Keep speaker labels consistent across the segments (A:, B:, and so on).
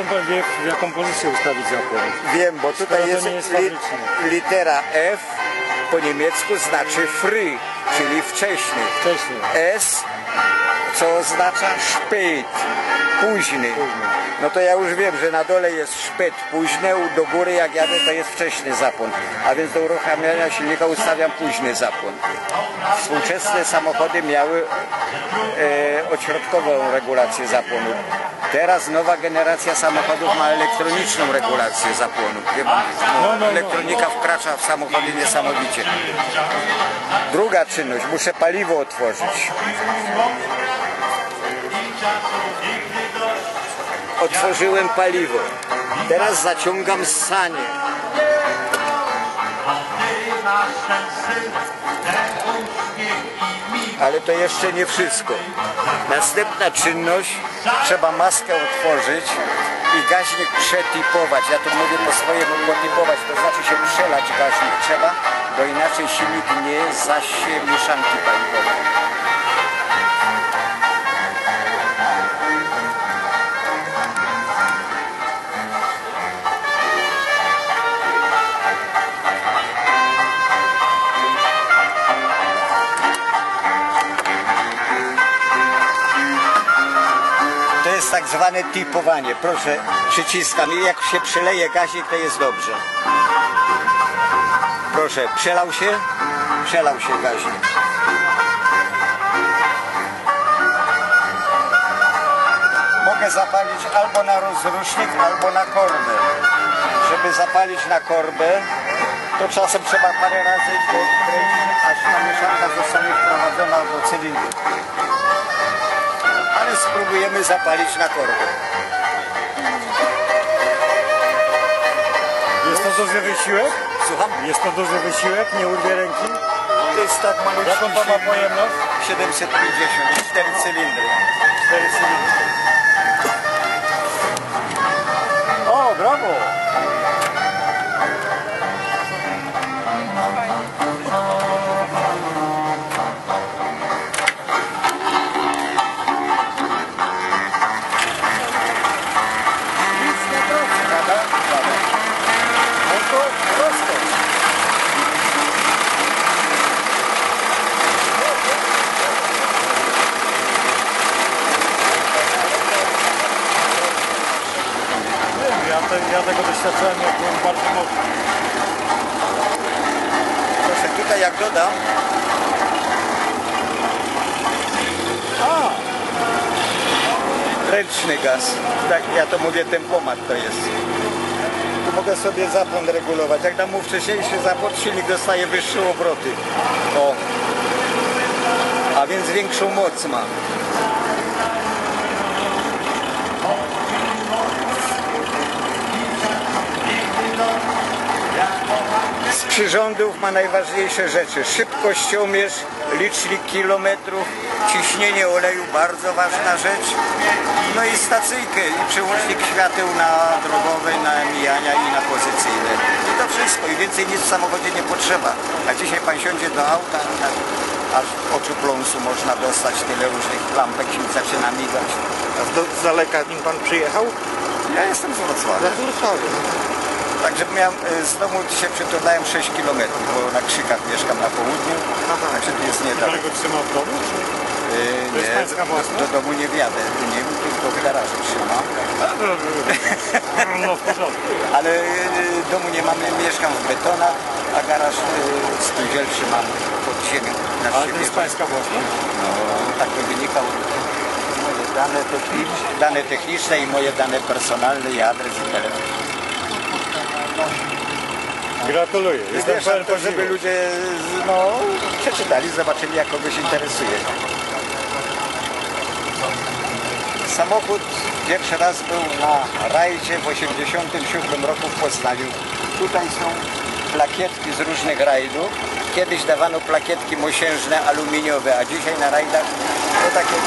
A: Skąd pan wie, w jaką pozycję ustawić zapłon?
B: Wiem, bo tutaj jest litera F po niemiecku znaczy früh, czyli wcześniej. S, co oznacza spät, późny. No to ja już wiem, że na dole jest spät, późne, do góry jak jadę to jest wcześny zapłon. A więc do uruchamiania silnika ustawiam późny zapłon. Współczesne samochody miały odśrodkową regulację zapłonu. Teraz nowa generacja samochodów ma elektroniczną regulację zapłonu. Elektronika wkracza w samochody niesamowicie. Druga czynność, muszę paliwo otworzyć. Otworzyłem paliwo. Teraz zaciągam sanie. Ale to jeszcze nie wszystko. Następna czynność, trzeba maskę otworzyć i gaźnik przetipować. Ja tu mówię po swojemu potipować, to znaczy się przelać gaźnik trzeba, bo inaczej silnik nie zasie mieszanki paliwowej. To jest tak zwane tipowanie. Proszę, przyciskam i jak się przeleje gazik, to jest dobrze. Proszę, przelał się? Przelał się gazik. Mogę zapalić albo na rozrusznik, albo na korbę. Żeby zapalić na korbę, to czasem trzeba parę razy dokręcić, aż ta mieszanka zostanie wprowadzona do cylindru. Ale spróbujemy zapalić na korbę.
A: Jest to duży wysiłek?
B: Słucham?
A: Jest to duży wysiłek? Nie urwie ręki?
B: To jest tak malutki.
A: Jaką to ma pojemność?
B: 750, 4 cylindry.
A: 4 cylindry. O, brawo! Ja tego doświadczałem, jak byłem bardzo mocny.
B: Proszę, tutaj jak dodam. Ręczny gaz. Tak, ja to mówię, tempomat to jest. Tu mogę sobie zapłon regulować. Jak dam mu wcześniejszy zapłon, silnik dostaje wyższe obroty. O. A więc większą moc ma. Z przyrządów ma najważniejsze rzeczy. Szybkościomierz, licznik kilometrów, ciśnienie oleju, bardzo ważna rzecz. No i stacyjkę i przełącznik świateł na drogowej, na mijania i na pozycyjne. I to wszystko. I więcej nic w samochodzie nie potrzeba. A dzisiaj pan siądzie do auta, aż oczu pląsu można dostać, tyle różnych lampek się zaczyna migać.
C: A z daleka nim pan przyjechał?
B: Ja jestem z Wrocławia. Także miałem, z domu dzisiaj przeturlałem 6 km, bo na Krzykach mieszkam na południu, także tu jest niedaleko.
A: Daleko trzyma w domu?
B: Nie, do domu nie wjadę, nie, tylko w garażu trzymam.
A: No w porządku.
B: Ale domu nie mamy, mieszkam w betonach, a garaż spółdzielczy mam pod ziemią.
A: Ale to jest pańska własność?
B: No, tak by wynikało. Moje dane techniczne i moje dane personalne i adres i telefon.
A: Gratuluję.
B: Jestem to, żeby ludzie przeczytali, zobaczyli, jak kogoś interesuje. Samochód pierwszy raz był na rajdzie w 1987 roku w Poznaniu. Tutaj są plakietki z różnych rajdów. Kiedyś dawano plakietki mosiężne, aluminiowe, a dzisiaj na rajdach to takie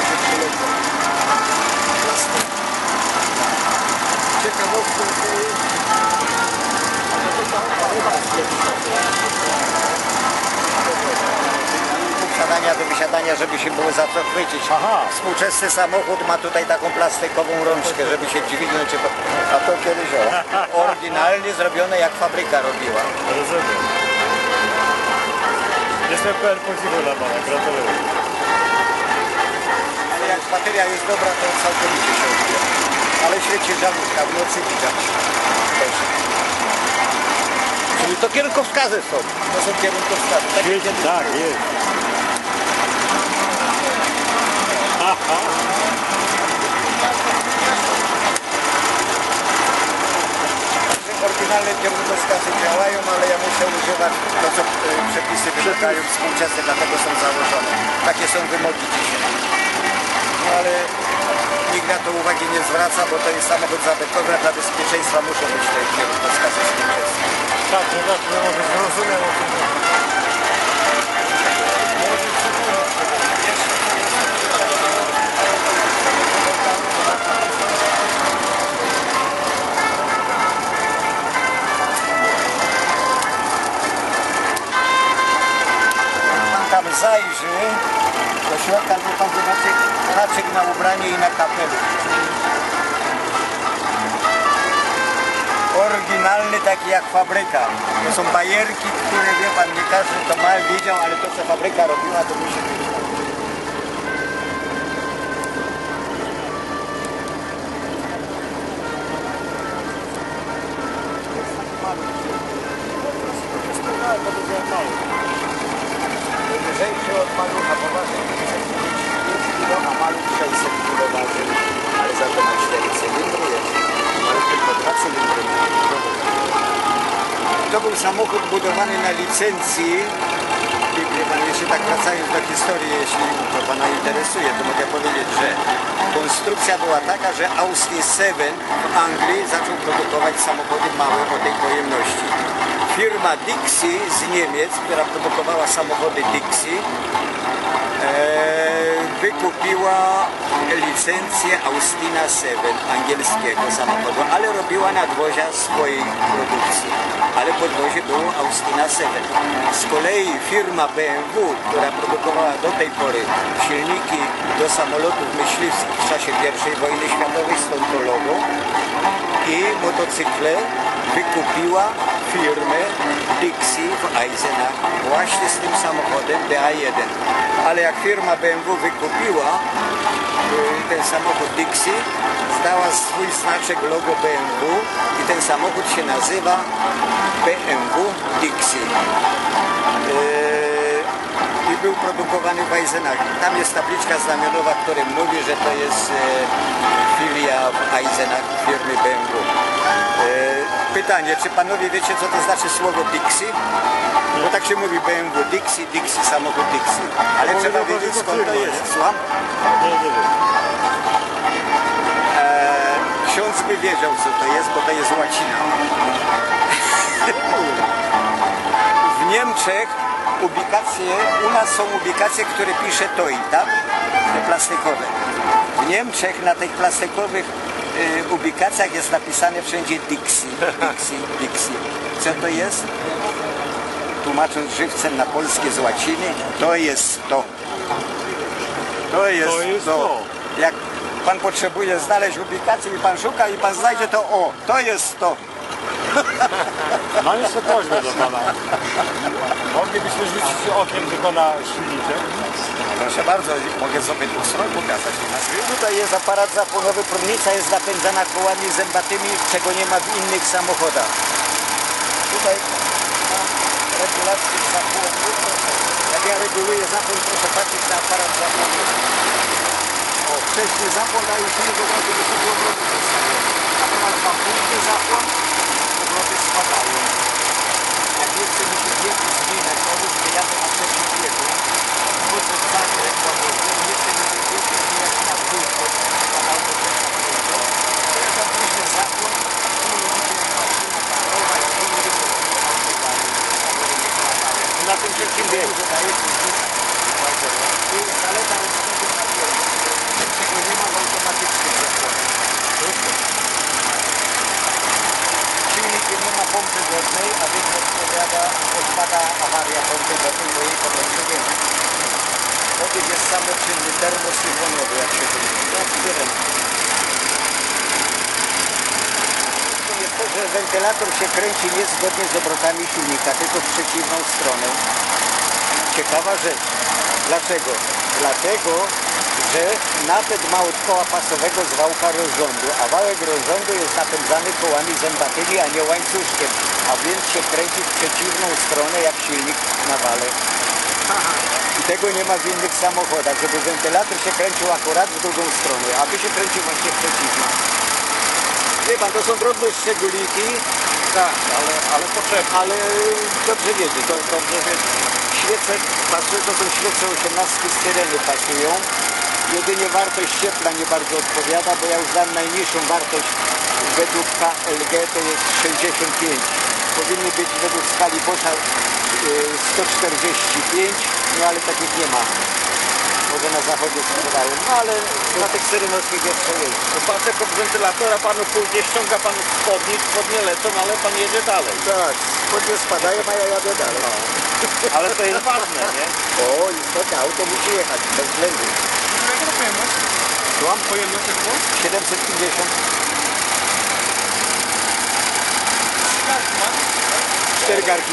B: ciekawostką posiadania siedzenia do wysiadania, żeby się było za co chwycić.
A: Aha.
B: Współczesny samochód ma tutaj taką plastikową rączkę, żeby się dźwignąć. A to kiedyś oryginalnie zrobione jak fabryka robiła.
A: Rozumiem. Jestem pełen podziwu dla pana, gratuluję.
B: Ale jak bateria jest dobra, to całkowicie się odbija. Ale świeci żarówka, w nocy widać też. Czyli to kierunkowskazy są. To są kierunkowskazy. Tak jak kiedyś
A: Tak,
B: było.
A: jest. Aha.
B: Oryginalne kierunkowskazy działają, ale ja muszę używać to, co przepisy wymagają współczesne, dlatego są założone. Takie są wymogi dzisiaj. No ale nikt na to uwagi nie zwraca, bo to jest samochód zabytkowy, a dla bezpieczeństwa muszą być te kierunkowskazy współczesne.
A: Tak, no tak, no może zrozumiem o czym chodzi.
B: Tam zajrzy do środka, to pan zobaczy haczyk na ubranie i na kapelusz. Oryginalny, taki jak fabryka. To są bajerki, które wie pan, nie każdy to mal widział, ale to co fabryka robiła, to musi być. Lżejszy od malucha, poważnie 530 kg, a maluch 600 kg waży, ale za to ma 4 cylindry jest, ale tylko 2 cylindry ma. To był samochód budowany na licencji i wie pan, jeszcze tak wracając do historii, jeśli to pana interesuje, to mogę powiedzieć, że konstrukcja była taka, że Austin 7 w Anglii zaczął produkować samochody małe o tej pojemności. Firma Dixie z Niemiec, która produkowała samochody Dixie, wykupiła licencję Austina 7 angielskiego samochodu, ale robiła nadwozia swojej produkcji. Ale podwozie było Austina 7. Z kolei firma BMW, która produkowała do tej pory silniki do samolotów myśliwskich w czasie I wojny światowej z tą logą i motocykle, wykupiła firmę Dixie w Eisenach właśnie z tym samochodem DA1. Ale jak firma BMW wykupiła ten samochód Dixie, zdała swój znaczek logo BMW i ten samochód się nazywa BMW Dixie. I był produkowany w Eisenach. Tam jest tabliczka znamionowa, która mówi, że to jest filia w Eisenach firmy BMW. Pytanie, czy panowie wiecie, co to znaczy słowo Dixie? Bo tak się mówi BMW Dixie, Dixie, samochód Dixie. Ale trzeba wiedzieć, skąd to jest. Słucham?
A: Nie wiem.
B: Ksiądz by wiedział, co to jest, bo to jest łacina. W Niemczech ubikacje, u nas są ubikacje, które pisze TOI, tak? Te plastikowe. W Niemczech na tych plastikowych ubikacjach jest napisane wszędzie Dixie, Dixie, Dixie. Co to jest? Tłumacząc żywcem na polskie z łaciny, to jest to. To jest to. Jak pan potrzebuje znaleźć ubikację i pan szuka i pan znajdzie to, o, to jest to.
A: Mam jeszcze prośbę do pana. Moglibyśmy rzucić okiem tylko na silniczek?
B: Proszę bardzo, mogę sobie tu stronę pokazać. Tutaj jest aparat zapłonowy, prądnica jest napędzana kołami zębatymi, czego nie ma w innych samochodach. Tutaj mam regulację zapłonu. Jak ja reguluję zapłon, proszę patrzeć na aparat zapłonowy. O, wcześniej zapłon daje silnik obrotu wysokiego obrotu. A teraz mam płytki zapłon, obroty spadają. Jak nie chce mi się biegu zmieniać, to już wyjadę na trzecim biegu. Wchodzę w zakręt łagodny, nie chcę mi się biegu zmieniać na dwójkę, spadają do trzeciego biegu. To ja tam pójdę zapłon, tu robicie maszyna parowa i tu robicie na tym trzecim biegu dodaje się tu jest zaleta rozwoju na pierwszy, czego nie ma w automatycznym zapłonie. Silnikiem nie ma pompy wodnej, a więc odpowiada, odpada awaria pompy wodnej, bo jej po prostu nie ma. Obieg jest samoczynny, termosyfonowy, jak się to mówi. Jak syrena. To jest to, że wentylator się kręci niezgodnie z obrotami silnika, tylko w przeciwną stronę. Ciekawa rzecz. Dlaczego? Dlatego, że napęd ma od koła pasowego z wałka rozrządu, a wałek rozrządu jest napędzany kołami zębatymi, a nie łańcuszkiem, a więc się kręci w przeciwną stronę jak silnik na wale. I tego nie ma w innych samochodach, żeby wentylator się kręcił akurat w drugą stronę, a tu się kręci właśnie przeciwnie. Wie pan, to są drobne szczególiki,
C: Tak, ale potrzebne.
B: ale dobrze wiedzieć, to dobrze wiedzieć. Świece pasują, to są świece 18 syreny pasują. Jedynie wartość ciepła nie bardzo odpowiada, bo ja już dam najniższą wartość według KLG, to jest 65. Powinny być według skali Boscha 145, no ale takich nie ma. Może na zachodzie sprzedają, no ale na tych syrenowskich jeszcze jest.
C: To pasek od wentylatora panu później ściąga pan spodnie lecą, ale pan jedzie dalej.
B: Tak, spodnie spadają, a ja jadę dalej.
C: Ale to jest ważne, nie?
B: O, istotnie, auto musi jechać, bez względu.
A: Jaką to pojemność?
B: Słucham?
A: Pojemność jak było?
B: 750.
A: Tak, ma.
B: 4 garki.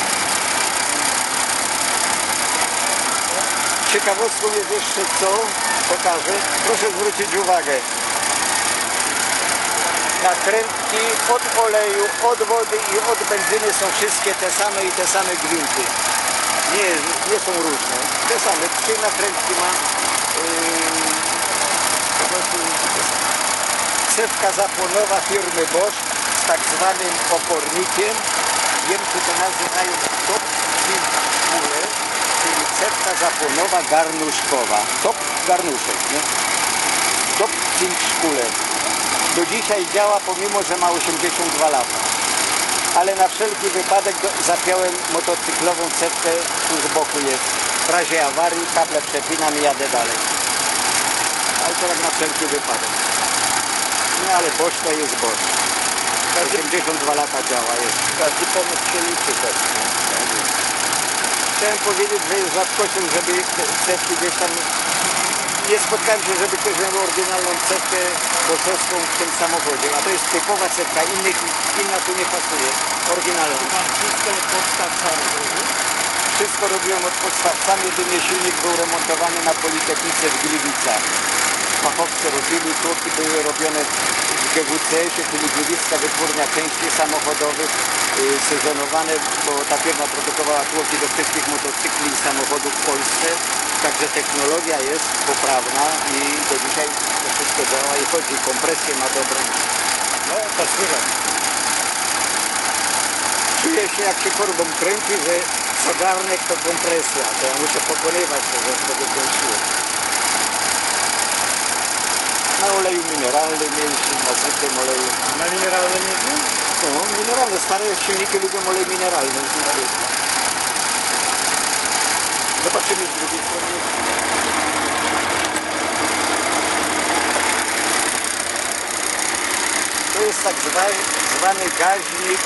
B: Ciekawostką jest jeszcze co, pokażę. Proszę zwrócić uwagę. Nakrętki od oleju, od wody i od benzyny są wszystkie te same i te same gwinty. Nie są różne. Te same. 3 nakrętki ma. Cewka zapłonowa firmy Bosch z tak zwanym opornikiem. Niemcy to nazywają top spule, czyli cewka zapłonowa garnuszkowa. Top garnuszek, nie? Top spule. Do dzisiaj działa, pomimo że ma 82 lata. Ale na wszelki wypadek zapiąłem motocyklową cewkę, tu z boku jest. W razie awarii kable przepinam i jadę dalej. Ale to tak na wszelki wypadek. No ale Bosch to jest Bosch. 82 lata działa jeszcze.
C: Każdy pomysł się liczy też.
B: Chciałem powiedzieć, że jest rzadkością, żeby cewki gdzieś tam... Nie spotkałem się, żeby ktoś miał oryginalną cewkę boszowską w tym samochodzie. A to jest typowa cewka, inna tu nie pasuje. Oryginalna.
A: Pan wszystko od podstaw sam robił?
B: Wszystko robiłem od podstaw. Sam jedynie silnik był remontowany na Politechnice w Gliwicach. Fachowcy robili, tłoki były robione w GWCS-ie, czyli Gliwicka Wytwórnia Części Samochodowych, sezonowane, bo ta firma produkowała tłoki do wszystkich motocykli i samochodów w Polsce. Także technologia jest poprawna i do dzisiaj to wszystko działa i chodzi. Kompresję ma dobrą.
A: No, to słychać.
B: Czuję się, jak się korbą kręci, że sogarnek to kompresja. To ja muszę pokonywać to, że wtedy kręciło. Na oleju mineralnym jeździ, na zwykłym oleju.
A: Na mineralnym jeździł?
B: No, mineralne. Stare silniki lubią olej mineralny. Zobaczymy z drugiej strony. To jest tak zwany gaźnik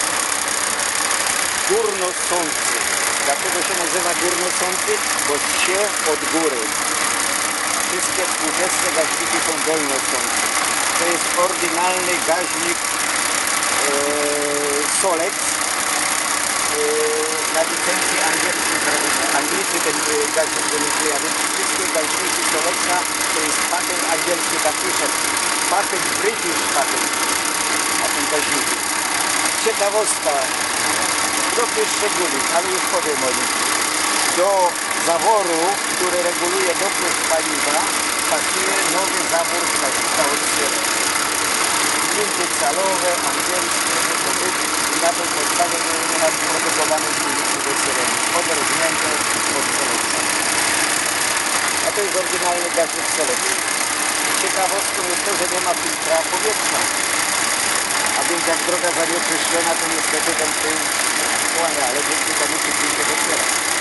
B: górnosący. Dlaczego się nazywa górnosący? Bo się od góry. Wszystkie współczesne gaźniki są dolnosące. To jest oryginalny gaźnik Solex na licencji angielskiej. Anglicy ten gaźnik wymyślili, a więc wszystkie gaźniki Solexa to jest patent angielski, tam pisze patent British patent na tym gaźniku. Ciekawostka, drobny szczególik, ale już powiem o nim. Do zaworu, który reguluje dopływ paliwa, pasuje nowy zawór od syreny. Gwinty calowe, angielskie, to być i na tej podstawie nie ma produkowane silniki do syreny. Odrżnięte od Solexa. A to jest oryginalny gaźnik Solex. Ciekawostką jest to, że nie ma filtra powietrza. A więc jak droga zanieczyszczona, to niestety ten tył wchłania, ale dzięki temu szybciej się otwiera.